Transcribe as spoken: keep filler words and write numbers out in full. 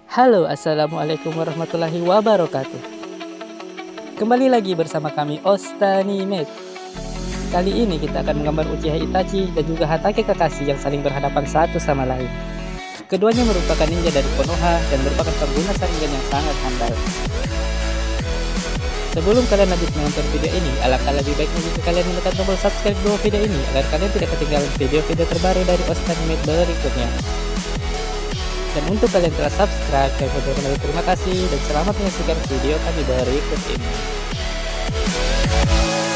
Halo, assalamualaikum warahmatullahi wabarakatuh. Kembali lagi bersama kami Ostanimed. Kali ini kita akan menggambar Uchiha Itachi dan juga Hatake Kakashi yang saling berhadapan satu sama lain. Keduanya merupakan ninja dari Konoha dan merupakan pengguna Sharingan yang sangat handal. Sebelum kalian lanjut menonton video ini, alangkah lebih baiknya jika kalian menekan tombol subscribe di bawah video ini agar kalian tidak ketinggalan video-video terbaru dari Ostanimed berikutnya. Dan untuk kalian telah subscribe, kami ucapkan terima kasih dan selamat menyaksikan video kami berikut ini.